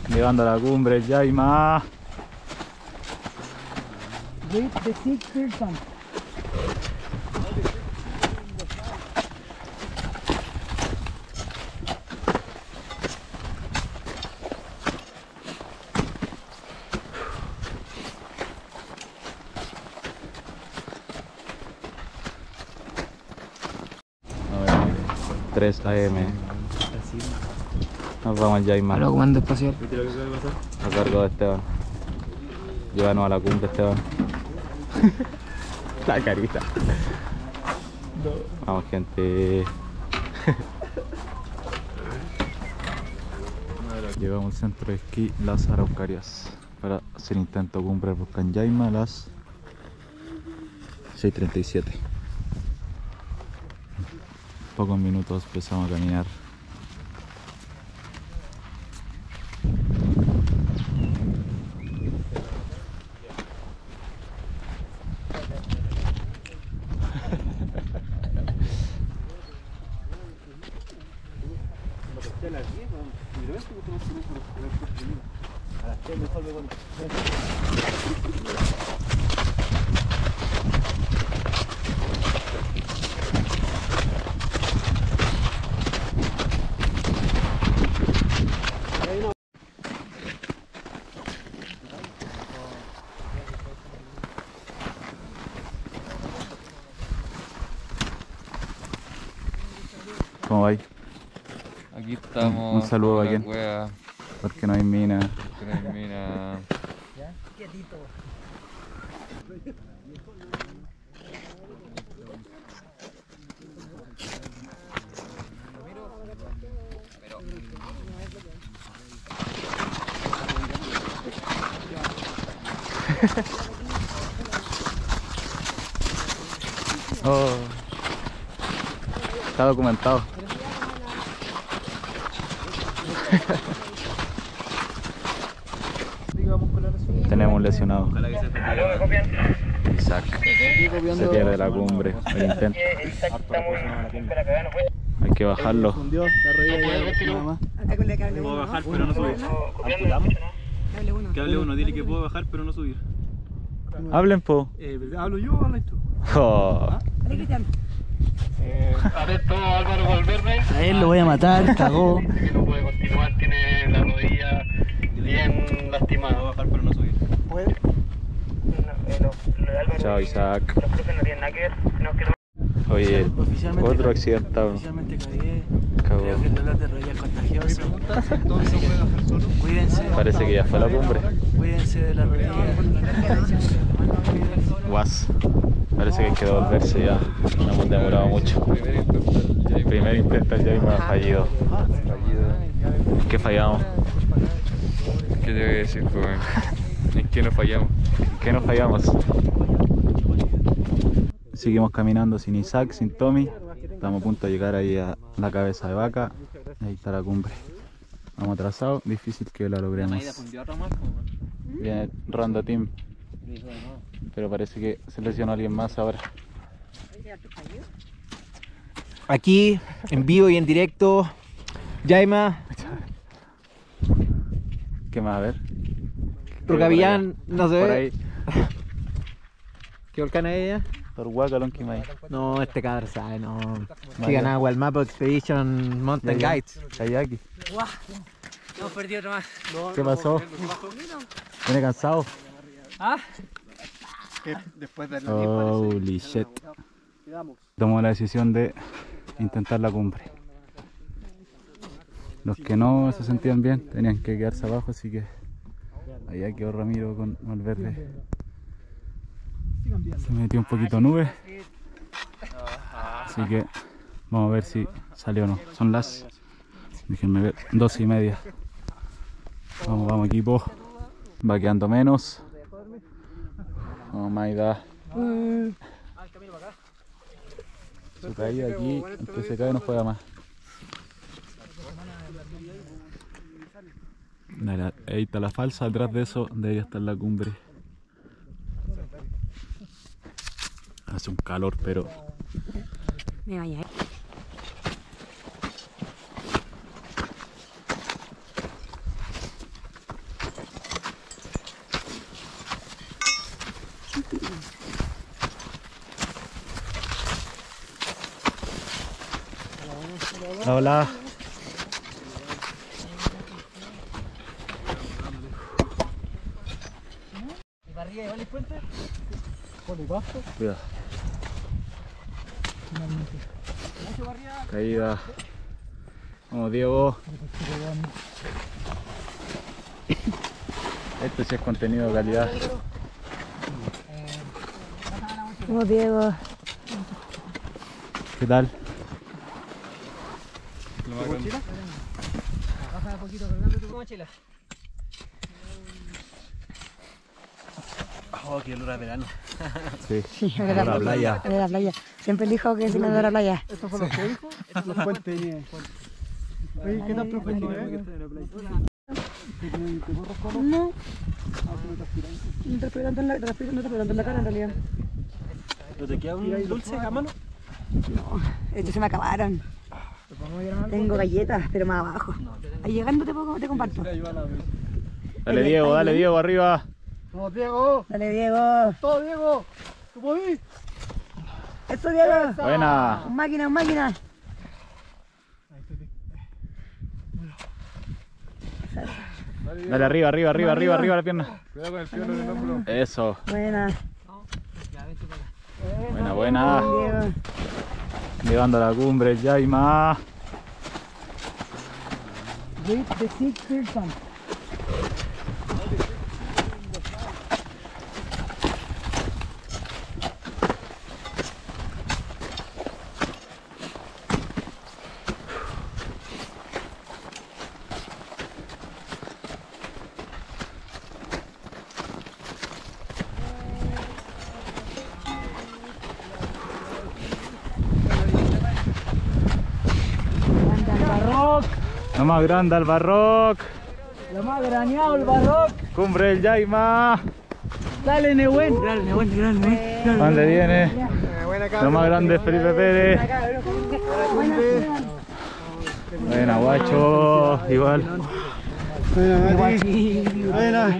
Llegando a la cumbre, Jaima. Read the sixth person. A ver, 3 AM. Nos vamos al Jaima. Hola, comando espacial. A cargo de Esteban. Llévanos a la cumbre, Esteban. La carita. Vamos, gente. Llegamos al centro de esquí Las Araucarias para hacer intento cumbre del volcán Jaima a las 6:37. Pocos minutos empezamos a caminar. ¿Cómo va ahí? Aquí estamos. Un saludo con a la quién. wea, Porque no hay mina. que no hay mina. Oh, está documentado. Tenemos un lesionado. Isaac se pierde la cumbre. El intento. Hay que bajarlo. Puedo bajar pero no subir. Que hable uno, dile que puedo bajar pero no subir. Hablen, po. ¿Hablo yo o hablas tú? Oh. Atento Álvaro Valverde. A él lo voy a matar, cagó. Que no puede continuar, tiene la rodilla bien lastimada. Puedo bajar pero no subir. Chao, Isaac. Los profes no tienen nada que ver. No, que no. Oye, Oficialmente otro cagué. accidentado. Oficialmente cagué. Cagó. Creo que el dolor de rodilla es contagioso. Así que cuídense. Parece que ya fue la cumbre. Cuídense de la rodilla. Guas. Parece que hay que devolverse ya. No hemos demorado mucho. El primer intento ya me ha fallido. ¿Qué fallamos? ¿Qué te voy a decir, joven? ¿En qué nos fallamos? ¿Qué nos fallamos? Seguimos caminando sin Isaac, sin Tommy. Estamos a punto de llegar ahí a la cabeza de vaca. Ahí está la cumbre. Vamos atrasados, difícil que la logremos. Viene Randa Team. Pero parece que se lesionó alguien más ahora. Aquí, en vivo y en directo, Jaima, ¿Qué más? A ver. Rocavillán, no se Por ve. ahí. ¿Qué volcán es ella? Torhuaca, Lonquimay. No, este cabrón sabe, no. Sí ganaba el Mapa Expedition Mountain Guides. Kayaki. No, perdí otro más. ¿Qué pasó? ¿Viene cansado? ¿Ah? Después de Holy shit. Tomó la decisión de intentar la cumbre. Los que no se sentían bien tenían que quedarse abajo, así que allá quedó Ramiro con Valverde. Se metió un poquito nube, así que vamos a ver si salió o no. Son las, déjenme ver, 12:30. Vamos equipo. Va quedando menos. Oh my god. Su caída aquí, el que se cae no juega más. Ahí está la falsa, atrás de eso debería estar la cumbre. Hace un calor, pero Me vaya. Hola. Cuidado. Caída. Vamos, Diego. Esto sí es contenido de calidad. Como Diego. ¿Qué tal? Baja un poquito cargando tu mochila. Oh, qué olor a verano. Sí. Sí, de la playa. De la playa. Siempre elijo que se me de la playa. ¿Estos son los que dijo? Los puentes de nieve. Oye, ¿qué tan profundo es? No. No transpiro tanto en la cara en realidad. ¿No te queda un dulce a mano? No, estos se me acabaron. Tengo galletas, pero más abajo. Ahí llegando te comparto. Dale Diego, dale Diego, arriba. ¡Vamos, Diego! Dale, Diego. ¡Todo, Diego! ¿Tú podís? Eso, Diego. Buena. Un máquina, un máquina. Dale arriba, arriba, arriba, arriba, arriba la pierna. Cuidado con el piono en el hombro. Eso. Buena. Buena, buena. Diego. Llegando a la cumbre, el Yaima. Read the 6 person. La más grande al Barroc. La más graneado el Barroc. Cumbre del Yaima. Dale, Nehuen. ¿Dónde viene? Lo más grande es Felipe Pérez. Buena, guacho. Igual. Buena, Mati. Buena.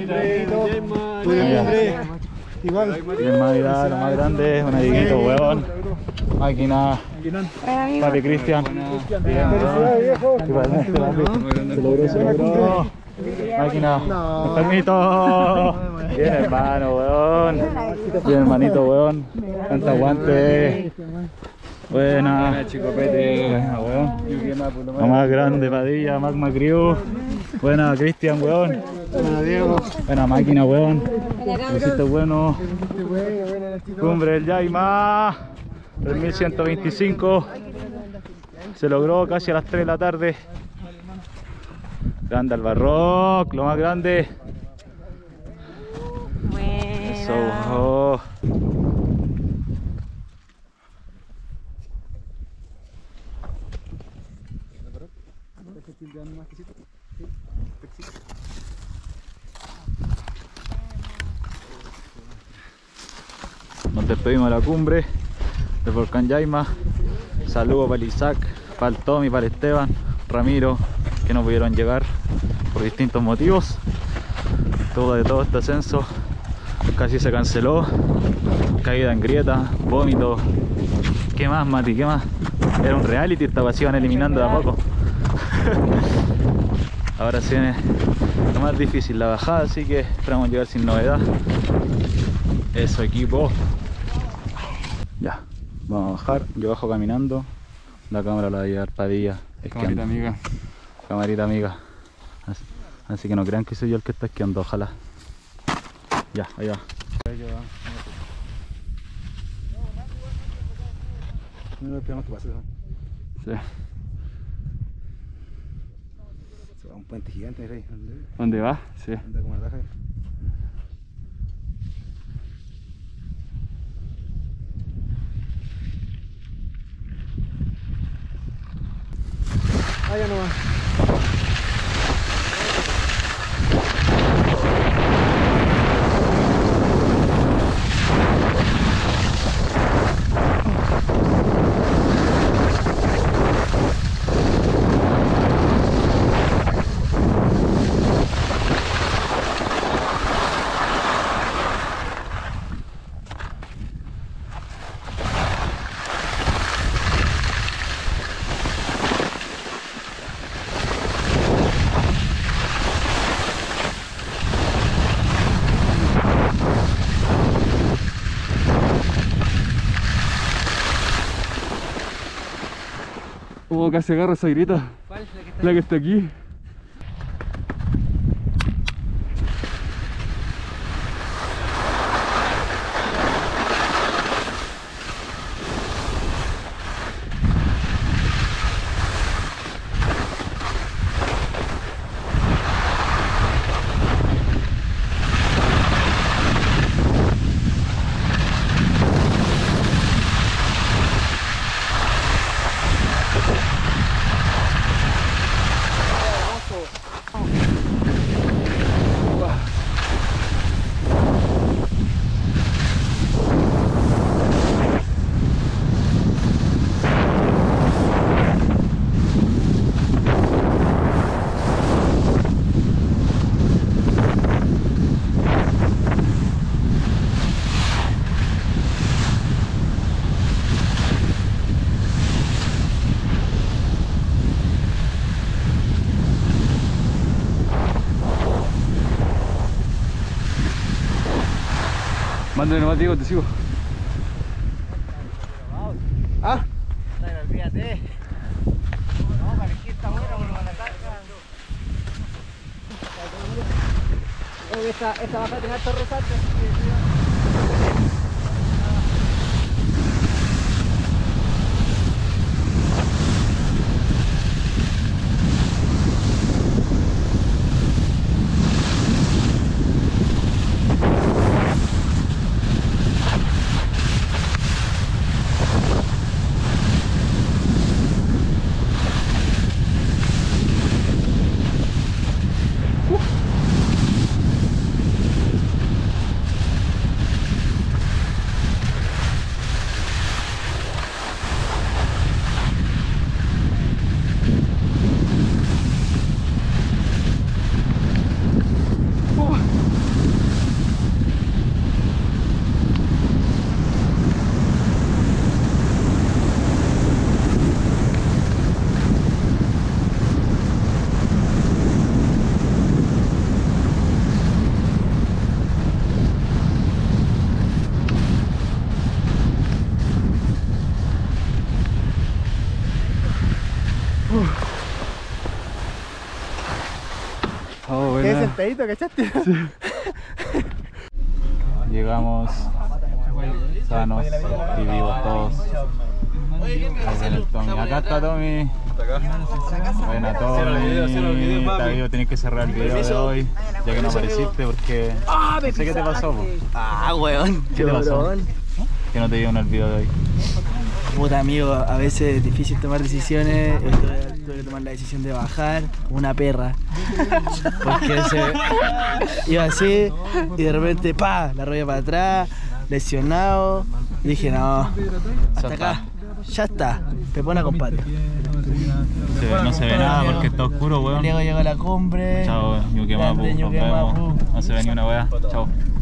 Igual. Bien, Navidad, lo más grande. Un Dieguito, huevón. Máquina. Papi Cristian. Bien, igualmente, papi. Se logró. Máquina. Enfermito. Bien, hermano, weón. Bien, hermanito, weón. Canta aguante. Buena. Chico Pete. Buena, weón. Lo más grande, Padilla, Magma Crew. Buena, Cristian, weón. Buena, Diego. Buena máquina, weón. Lo hiciste bueno. Cumbre del Yaima. 3125. Se logró casi a las 3 de la tarde. Grande al Barroc, lo más grande. Eso. Oh. Nos despedimos de la cumbre del volcán Yaima. Saludos para el Isaac, para el Tommy, para el Esteban, Ramiro, que no pudieron llegar por distintos motivos. De todo este ascenso casi se canceló. Caída en grieta, vómito. ¿Qué más, Mati? ¿Qué más? Era un reality, esta se iban eliminando de a poco. Ahora sí viene lo más difícil, la bajada, así que esperamos llegar sin novedad. Eso, equipo. Ya, vamos a bajar. Yo bajo caminando. La cámara la va a llevar Padilla. Camarita amiga. Camarita amiga. Así que no crean que soy yo el que está esquiando, ojalá. Ya, ahí va. No esperamos que pase. Sí. Se va un puente gigante, Rey. ¿Dónde va? Sí. Anda como la raja. Allá nomás. Oh, casi agarro esa grita. La que está aquí. Mándale nomás, Diego, te sigo. Ah. Olvídate. No, para que está buena, pero para la carga. Esta baja tiene harto resalto, así que... Oh, Qué buena. sentadito, ¿cachaste? Llegamos sanos y vivos todos. Ahí viene el Tommy. Acá está Tommy. Buena Tommy. Está vivo, tenés que cerrar el video de hoy, ya que no apareciste porque no sé qué te pasó. Po. Ah, weón. ¿Qué te pasó? Que no te dio en el video de hoy. Puta, amigo, a veces es difícil tomar decisiones. Tuve que tomar la decisión de bajar como una perra. Porque iba así y de repente, pa, la rodilla para atrás, lesionado. Y dije, no, hasta acá, ya está, pepona compadre. No se ve nada porque está oscuro, weón. Luego llegó a la cumbre. Chao, Ñuquemapu, nos vemos. No se ve ni una weá. Chao.